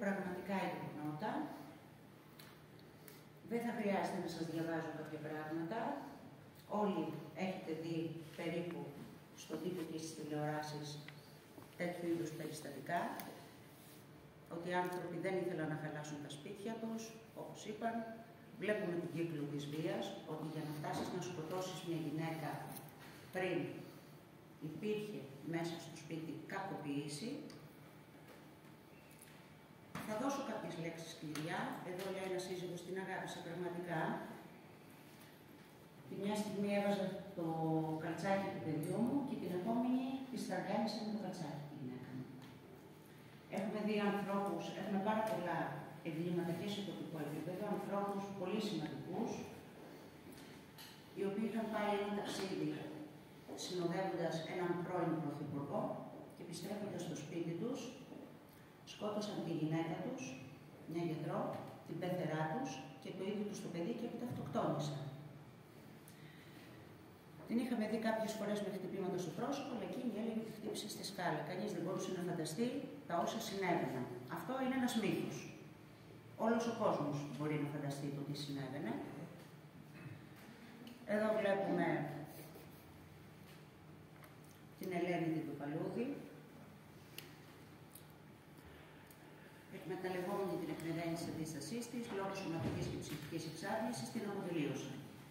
πραγματικά γεγονότα. Δεν θα χρειάζεται να σας διαβάζω κάποια πράγματα. Όλοι έχετε δει περίπου στον τύπο και στις τηλεοράσεις τέτοιου είδους περιστατικά, ότι οι άνθρωποι δεν ήθελαν να χαλάσουν τα σπίτια τους, όπως είπαν. Βλέπουμε τον κύκλο της βίας, ότι για να φτάσεις να σκοτώσεις μια γυναίκα πριν υπήρχε μέσα στο σπίτι κακοποίηση. Θα δώσω κάποιες λέξεις κλειδιά. Εδώ λέει ένα σύζυγος την αγάπησε πραγματικά. Τη μια στιγμή έβαζα το καλτσάκι του παιδιού μου και την επόμενη τη σταργάνισε με το καλτσάκι τη γυναίκα μου. Έχουμε δει ανθρώπους, έχουμε πάρα πολλά εγκλήματα και σε τοπικό επίπεδο, ανθρώπους πολύ σημαντικούς, οι οποίοι είχαν πάει ένα ταξίδι συνοδεύοντας έναν πρώην πρωθυπουργό και επιστρέφοντας στο σπίτι τους, σκότωσαν τη γυναίκα τους, μια γιατρό, την πέθερά τους και το ίδιο τους το παιδί και έπειτα αυτοκτόνησαν. Την είχαμε δει κάποιες φορές με χτυπήματα στο πρόσωπο, αλλά εκείνη έλεγε ότι χτύπησε στη σκάλα. Κανείς δεν μπορούσε να φανταστεί τα όσα συνέβαιναν. Αυτό είναι ένας μύθος. Όλος ο κόσμος μπορεί να φανταστεί το τι συνέβαινε. Εδώ βλέπουμε την Ελένη την Τουπαλούδη. Εκμεταλλευόμενη την εκμεδένιση της αντίστασής της, λόγω σωματικής και ψυχικής εξάρτησης, την αποτελείωσε.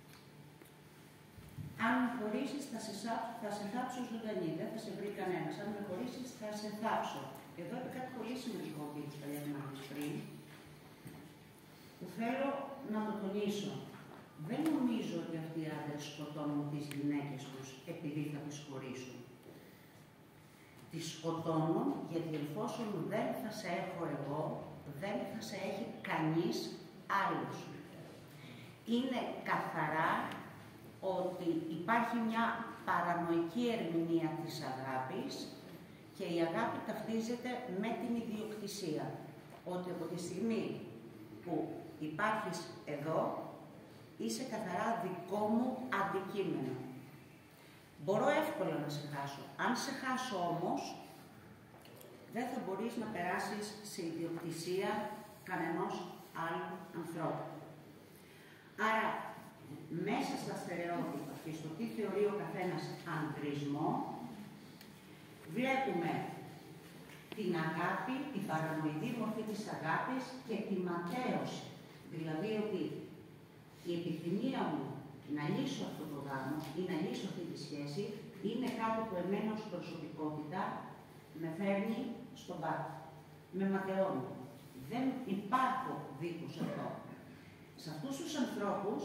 Αν με χωρίσεις, θα σε θάψω ζωντανή, δεν θα σε βρει κανένας. Αν με χωρίσεις, θα σε θάψω. Εδώ είναι κάτι πολύ σημαντικό που είπε ο Παλιανάκης πριν, που θέλω να το τονίσω. Δεν νομίζω ότι αυτοί οι άντρες σκοτώνουν τις γυναίκες τους επειδή θα τις χωρίσουν. Τις σκοτώνουν γιατί εφόσον δεν θα σε έχω εγώ, δεν θα σε έχει κανείς άλλος. Είναι καθαρά ότι υπάρχει μια παρανοϊκή ερμηνεία της αγάπης και η αγάπη ταυτίζεται με την ιδιοκτησία. Ότι από τη στιγμή που υπάρχεις εδώ, είσαι καθαρά δικό μου αντικείμενο. Μπορώ εύκολα να σε χάσω. Αν σε χάσω όμως, δεν θα μπορείς να περάσεις σε ιδιοκτησία κανενός άλλου ανθρώπου. Άρα, μέσα στα στερεότυπα και στο τι θεωρεί ο καθένας ανδρισμό, βλέπουμε την αγάπη, την παρανοϊκή μορφή της αγάπης και τη ματέωση. Δηλαδή ότι η επιθυμία μου να λύσω αυτό το γάμο ή να λύσω αυτή τη σχέση είναι κάτι που εμένα ως προσωπικότητα με φέρνει στον πάτο. Με ματαιώνει. Δεν υπάρχω δίχως αυτό. Σε αυτούς τους ανθρώπους,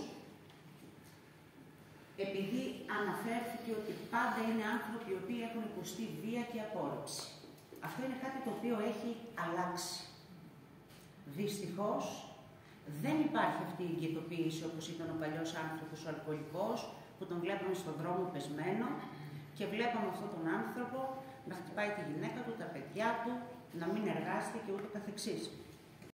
επειδή αναφέρθηκε ότι πάντα είναι άνθρωποι οι οποίοι έχουν υποστεί βία και απόρριψη. Αυτό είναι κάτι το οποίο έχει αλλάξει. Δυστυχώς, δεν υπάρχει αυτή η εγκαιτοποίηση όπως ήταν ο παλιός άνθρωπος, ο αλκοολικός, που τον βλέπαμε στον δρόμο πεσμένο και βλέπαμε αυτόν τον άνθρωπο να χτυπάει τη γυναίκα του, τα παιδιά του, να μην εργάζεται και ούτω καθεξής.